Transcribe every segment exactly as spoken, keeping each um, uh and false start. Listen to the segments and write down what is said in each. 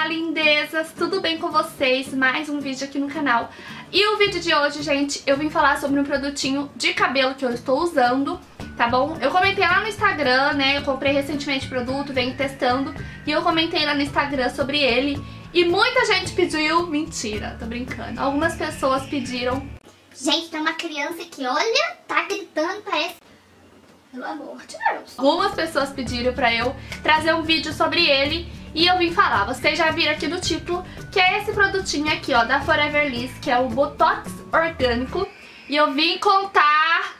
Olá, lindezas! Tudo bem com vocês? Mais um vídeo aqui no canal. E o vídeo de hoje, gente, eu vim falar sobre um produtinho de cabelo que eu estou usando, tá bom? Eu comentei lá no Instagram, né? Eu comprei recentemente o produto, venho testando. E eu comentei lá no Instagram sobre ele. E muita gente pediu... Mentira, tô brincando. Algumas pessoas pediram... Gente, tem uma criança que, olha, tá gritando, parece... Pelo amor de Deus. Algumas pessoas pediram pra eu trazer um vídeo sobre ele e eu vim falar. Vocês já viram aqui no título que é esse produtinho aqui, ó, da Forever Liss, que é o Botox Orgânico. E eu vim contar...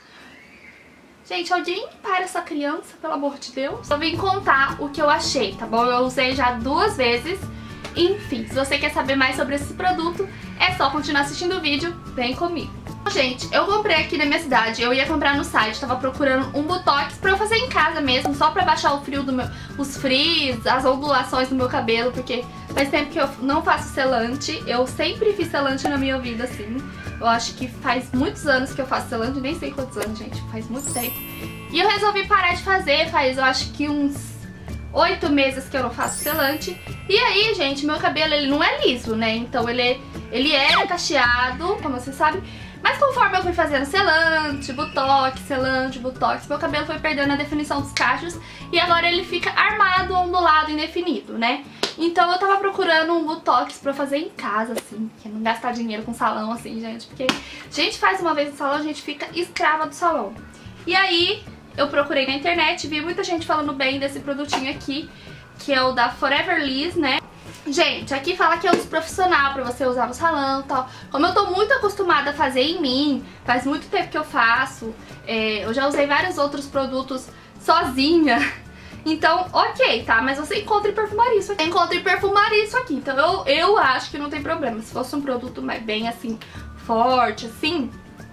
Gente, alguém para essa criança, pelo amor de Deus. Eu vim contar o que eu achei, tá bom? Eu usei já duas vezes. Enfim, se você quer saber mais sobre esse produto, é só continuar assistindo o vídeo, vem comigo. Gente, eu comprei aqui na minha cidade, eu ia comprar no site, tava procurando um botox pra eu fazer em casa mesmo, só pra baixar o frio do meu, os frizz, as ondulações do meu cabelo, porque faz tempo que eu não faço selante, eu sempre fiz selante na minha vida, assim. Eu acho que faz muitos anos que eu faço selante, nem sei quantos anos, gente, faz muito tempo. E eu resolvi parar de fazer, faz eu acho que uns oito meses que eu não faço selante. E aí, gente, meu cabelo ele não é liso, né? Então ele, ele era cacheado, como você sabe. Mas conforme eu fui fazendo selante, botox, selante, botox, meu cabelo foi perdendo a definição dos cachos. E agora ele fica armado, ondulado, indefinido, né? Então eu tava procurando um botox pra fazer em casa, assim. Que não gastar dinheiro com salão, assim, gente. Porque a gente faz uma vez no salão, a gente fica escrava do salão. E aí... eu procurei na internet, vi muita gente falando bem desse produtinho aqui, que é o da Forever Liss, né? Gente, aqui fala que é uso profissional pra você usar no salão e tal. Como eu tô muito acostumada a fazer em mim, faz muito tempo que eu faço, é, eu já usei vários outros produtos sozinha. Então, ok, tá? Mas você encontra em perfumaria isso aqui. Encontra em perfumaria isso aqui. Então eu, eu acho que não tem problema. Se fosse um produto mais bem assim, forte, assim...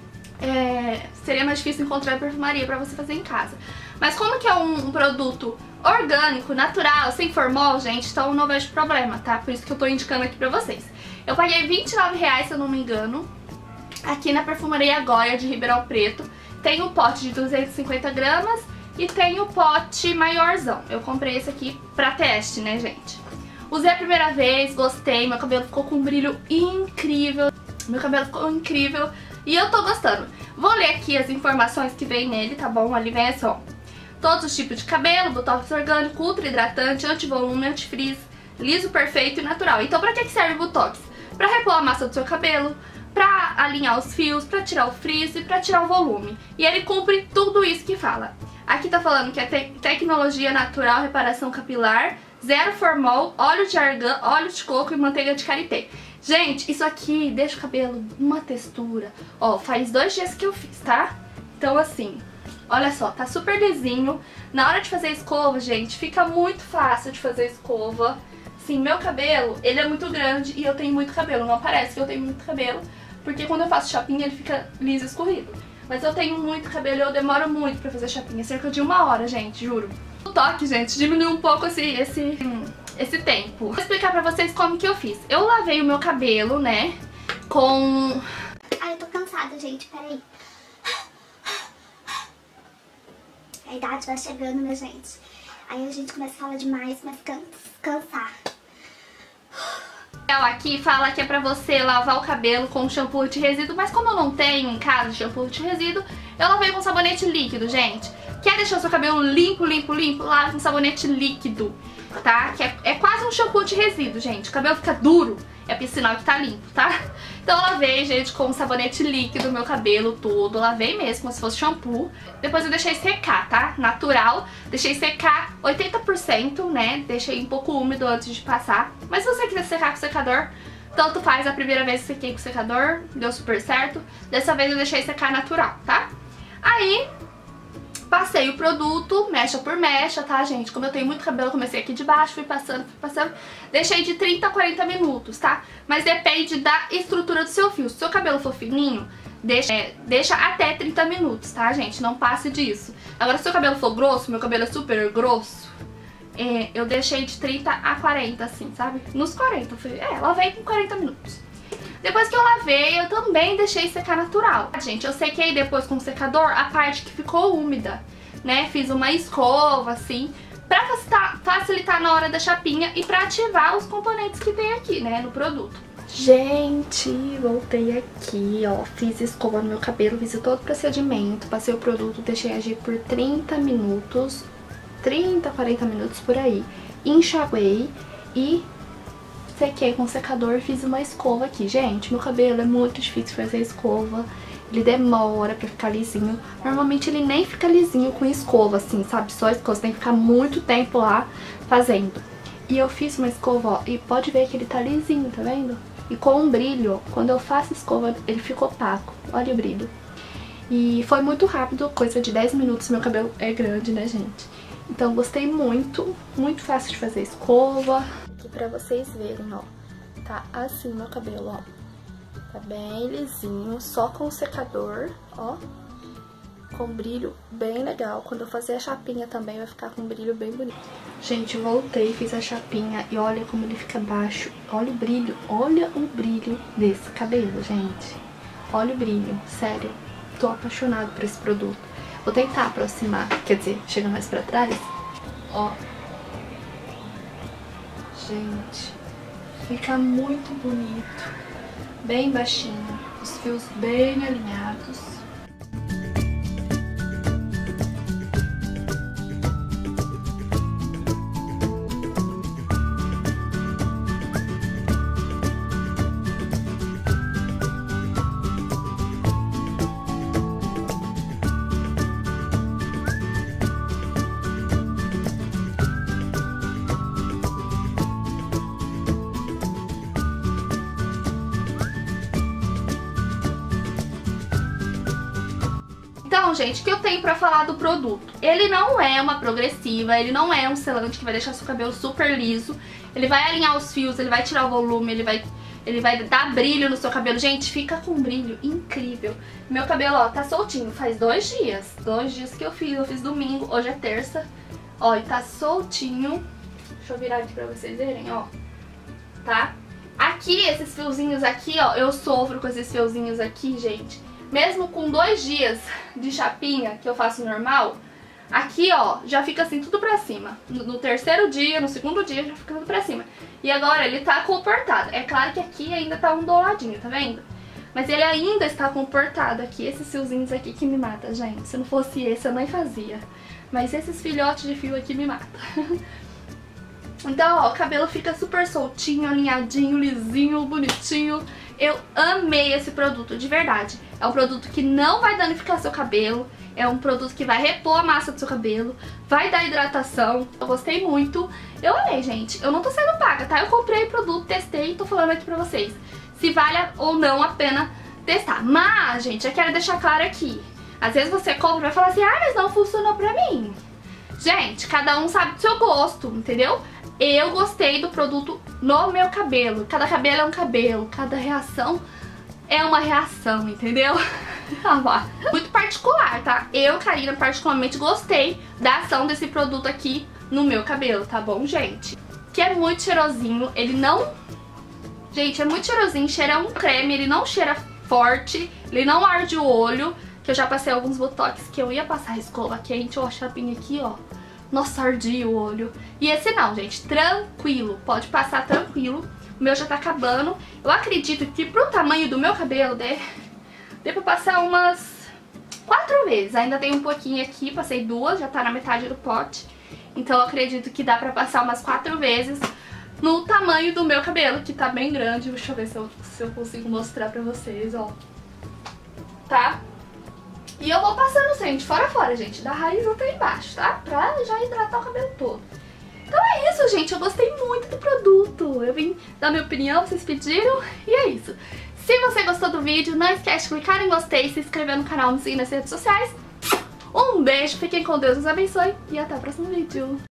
É, seria mais difícil encontrar perfumaria pra você fazer em casa. Mas como que é um, um produto orgânico, natural, sem formol, gente, então não vejo problema, tá? Por isso que eu tô indicando aqui pra vocês. Eu paguei vinte e nove reais, se eu não me engano, aqui na Perfumaria Goya de Ribeirão Preto. Tem o pote de duzentos e cinquenta gramas e tem o pote maiorzão. Eu comprei esse aqui pra teste, né, gente? Usei a primeira vez, gostei, meu cabelo ficou com um brilho incrível. Meu cabelo ficou incrível. E eu tô gostando. Vou ler aqui as informações que vem nele, tá bom? Ali vem assim, ó. Todos os tipos de cabelo, botox orgânico, ultra hidratante, antivolume, antifrizz, liso, perfeito e natural. Então pra que serve o botox? Pra repor a massa do seu cabelo, pra alinhar os fios, pra tirar o frizz e pra tirar o volume. E ele cumpre tudo isso que fala. Aqui tá falando que é te tecnologia natural, reparação capilar, zero formol, óleo de argan, óleo de coco e manteiga de karité. Gente, isso aqui deixa o cabelo uma textura. Ó, faz dois dias que eu fiz, tá? Então assim, olha só, tá super lisinho. Na hora de fazer escova, gente, fica muito fácil de fazer escova. Sim, meu cabelo, ele é muito grande e eu tenho muito cabelo. Não parece que eu tenho muito cabelo, porque quando eu faço chapinha ele fica liso e escorrido. Mas eu tenho muito cabelo e eu demoro muito pra fazer chapinha, cerca de uma hora, gente, juro. O toque, gente, diminuiu um pouco esse... esse... esse tempo. Vou explicar pra vocês como que eu fiz. Eu lavei o meu cabelo, né, com... Ai, eu tô cansada, gente, peraí. A idade vai chegando, minha gente. Aí a gente começa a falar demais, mas cansa, cansar. Aqui fala que é pra você lavar o cabelo com shampoo anti-resíduo, mas como eu não tenho em casa shampoo anti-resíduo, eu lavei com sabonete líquido, gente. Quer deixar o seu cabelo limpo, limpo, limpo? Lave com sabonete líquido, tá? Que é, é quase um shampoo de resíduo, gente. O cabelo fica duro, é sinal que tá limpo, tá? Então eu lavei, gente, com sabonete líquido meu cabelo todo. Lavei mesmo, como se fosse shampoo. Depois eu deixei secar, tá? Natural. Deixei secar oitenta por cento, né? Deixei um pouco úmido antes de passar. Mas se você quiser secar com secador, tanto faz. A primeira vez eu sequei com secador, deu super certo. Dessa vez eu deixei secar natural, tá? Aí... passei o produto, mecha por mecha, tá, gente? Como eu tenho muito cabelo, eu comecei aqui de baixo, fui passando, fui passando. Deixei de trinta a quarenta minutos, tá? Mas depende da estrutura do seu fio. Se o seu cabelo for fininho, deixa, é, deixa até trinta minutos, tá, gente? Não passe disso. Agora, se o seu cabelo for grosso, meu cabelo é super grosso, é, eu deixei de trinta a quarenta, assim, sabe? Nos quarenta, fui, é, lavei com quarenta minutos. Depois que eu lavei, eu também deixei secar natural. Gente, eu sequei depois com o secador a parte que ficou úmida, né? Fiz uma escova, assim, pra facilitar, facilitar na hora da chapinha e pra ativar os componentes que tem aqui, né, no produto. Gente, voltei aqui, ó, fiz escova no meu cabelo, fiz todo o procedimento, passei o produto, deixei agir por trinta minutos, trinta, quarenta minutos por aí, enxaguei e sequei com secador e fiz uma escova aqui. Gente, meu cabelo é muito difícil fazer escova, ele demora pra ficar lisinho. Normalmente ele nem fica lisinho com escova, assim, sabe? Só escova, você tem que ficar muito tempo lá fazendo. E eu fiz uma escova, ó, e pode ver que ele tá lisinho, tá vendo? E com um brilho, quando eu faço escova, ele fica opaco. Olha o brilho. E foi muito rápido, coisa de dez minutos, meu cabelo é grande, né, gente? Então gostei muito, muito fácil de fazer escova. Aqui pra vocês verem, ó, tá assim meu cabelo, ó. Tá bem lisinho, só com o secador, ó. Com brilho bem legal. Quando eu fazer a chapinha também vai ficar com um brilho bem bonito. Gente, voltei, fiz a chapinha e olha como ele fica baixo. Olha o brilho, olha o brilho desse cabelo, gente. Olha o brilho, sério. Tô apaixonada por esse produto. Vou tentar aproximar, quer dizer, chega mais pra trás. Ó. Gente, fica muito bonito. Bem baixinho, os fios bem alinhados. Então, gente, o que eu tenho pra falar do produto? Ele não é uma progressiva, ele não é um selante que vai deixar seu cabelo super liso. Ele vai alinhar os fios, ele vai tirar o volume, ele vai, ele vai dar brilho no seu cabelo. Gente, fica com um brilho incrível. Meu cabelo, ó, tá soltinho, faz dois dias. Dois dias que eu fiz, eu fiz domingo, hoje é terça. Ó, e tá soltinho. Deixa eu virar aqui pra vocês verem, ó. Tá? Aqui, esses fiozinhos aqui, ó, eu sofro com esses fiozinhos aqui, gente. Mesmo com dois dias de chapinha, que eu faço normal, aqui, ó, já fica assim tudo pra cima. No, no terceiro dia, no segundo dia, já fica tudo pra cima. E agora ele tá comportado. É claro que aqui ainda tá onduladinho, tá vendo? Mas ele ainda está comportado aqui. Esses fiozinhos aqui que me matam, gente. Se não fosse esse, eu nem fazia. Mas esses filhotes de fio aqui me matam. Então, ó, o cabelo fica super soltinho, alinhadinho, lisinho, bonitinho. Eu amei esse produto, de verdade. É um produto que não vai danificar seu cabelo. É um produto que vai repor a massa do seu cabelo. Vai dar hidratação. Eu gostei muito. Eu amei, gente. Eu não tô sendo paga, tá? Eu comprei o produto, testei e tô falando aqui pra vocês se vale ou não a pena testar. Mas, gente, eu quero deixar claro aqui. Às vezes você compra e vai falar assim, ah, mas não funcionou pra mim. Gente, cada um sabe do seu gosto, entendeu? Eu gostei do produto no meu cabelo. Cada cabelo é um cabelo, cada reação é uma reação, entendeu? Muito particular, tá? Eu, Karina, particularmente gostei da ação desse produto aqui no meu cabelo, tá bom, gente? Que é muito cheirosinho, ele não... Gente, é muito cheirosinho, cheira um creme, ele não cheira forte, ele não arde o olho, que eu já passei alguns botox que eu ia passar a escova quente, ó, a chapinha aqui, ó. Nossa, ardia o olho. E esse não, gente, tranquilo, pode passar tranquilo. O meu já tá acabando. Eu acredito que pro tamanho do meu cabelo, dê, dê pra passar umas quatro vezes. Ainda tem um pouquinho aqui, passei duas, já tá na metade do pote. Então eu acredito que dá pra passar umas quatro vezes no tamanho do meu cabelo, que tá bem grande. Deixa eu ver se eu, se eu consigo mostrar pra vocês, ó. Tá? E eu vou passando sempre, de fora a fora, gente, da raiz até embaixo, tá? Pra já hidratar o cabelo todo. Então é isso, gente, eu gostei muito do produto. Eu vim dar minha opinião, vocês pediram, e é isso. Se você gostou do vídeo, não esquece de clicar em gostei, se inscrever no canal, me seguir nas redes sociais. Um beijo, fiquem com Deus, nos abençoe e até o próximo vídeo.